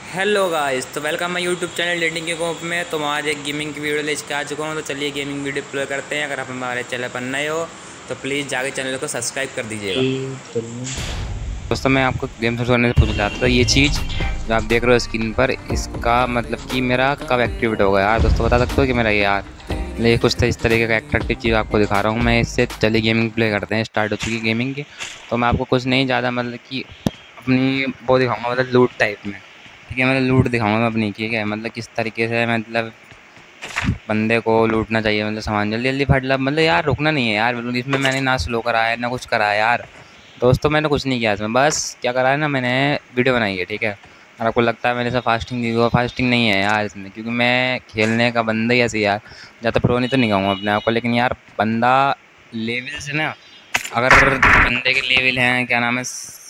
Hello guys, तो welcome my YouTube channel dating के कोप में। तो आज एक गेमिंग की वीडियो लेके आ चुका हूँ। तो चलिए गेमिंग वीडियो प्ले करते हैं। अगर आप हमारे चैनल पर नए हो तो प्लीज़ जाके चैनल को सब्सक्राइब कर दीजिएगा। दोस्तों, मैं आपको गेम शुरू करने से पूछना चाहता था, ये चीज़ जो आप देख रहे हो स्क्रीन पर, इसका मतलब कि मेरा कब एक्टिवेट होगा यार। दोस्तों बता सकते हो कि मेरा यार ये कुछ तो इस तरीके का एट्रैक्टिव चीज़ आपको दिखा रहा हूँ मैं। इससे चलिए गेमिंग प्ले करते हैं। स्टार्ट हो चुकी है गेमिंग की। तो मैं आपको कुछ नहीं ज़्यादा मतलब कि अपनी वो दिखाऊंगा, मतलब लूट टाइप में। ठीक है, मतलब लूट दिखाऊंगा मैं अपनी। ठीक है, मतलब किस तरीके से मतलब बंदे को लूटना चाहिए, मतलब सामान जल्दी जल्दी फट मतलब यार रुकना नहीं है यार बिल्कुल। इसमें मैंने ना स्लो करा है ना कुछ करा है यार। दोस्तों मैंने कुछ नहीं किया इसमें, बस क्या करा है ना, मैंने वीडियो बनाई है। ठीक है, और आपको लगता है मैंने से फास्टिंग दी हुआ, फास्टिंग नहीं है यार इसमें, क्योंकि मैं खेलने का बंदा ही ऐसे यार। ज़्यादा प्रो नहीं तो नहीं कहूँगा अपने आप को, लेकिन यार बंदा लेवल से ना, अगर बंदे के लेवल हैं क्या नाम है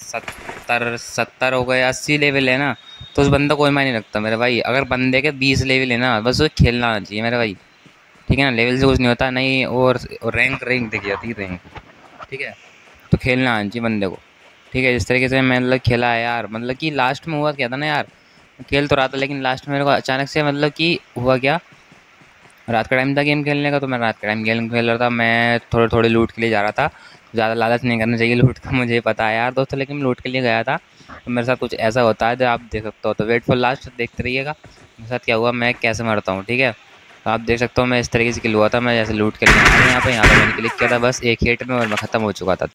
70 हो गए, 80 लेवल है ना, तो उस बंदा कोई मायने नहीं रखता मेरे भाई। अगर बंदे के 20 लेवल है ना, बस वो खेलना आना चाहिए मेरे भाई। ठीक है ना, लेवल से कुछ नहीं होता नहीं। और रैंक रैंक देखी जाती है, रैंक। ठीक है, तो खेलना आना चाहिए बंदे को। ठीक है, जिस तरीके से मैं मतलब खेला है यार, मतलब कि लास्ट में हुआ क्या था ना यार, खेल तो रहा था लेकिन लास्ट में मेरे को अचानक से मतलब कि हुआ क्या, रात का टाइम था गेम खेलने का। तो मैं रात का टाइम गेम खेल रहा था, मैं थोड़े थोड़े लूट के लिए जा रहा था। ज़्यादा लालच नहीं करना चाहिए लूट का, मुझे पता है यार दोस्तों, लेकिन मैं लूट के लिए गया था। तो मेरे साथ कुछ ऐसा होता है जो आप देख सकते हो। तो वेट फॉर लास्ट देखते रहिएगा मेरे साथ क्या हुआ, मैं कैसे मरता हूँ। ठीक है, तो आप देख सकते हो मैं इस तरीके से किल हुआ था। मैं जैसे लूट के लिए आया यहाँ पे मैंने क्लिक किया था बस एक हिट में और मैं ख़त्म हो चुका था।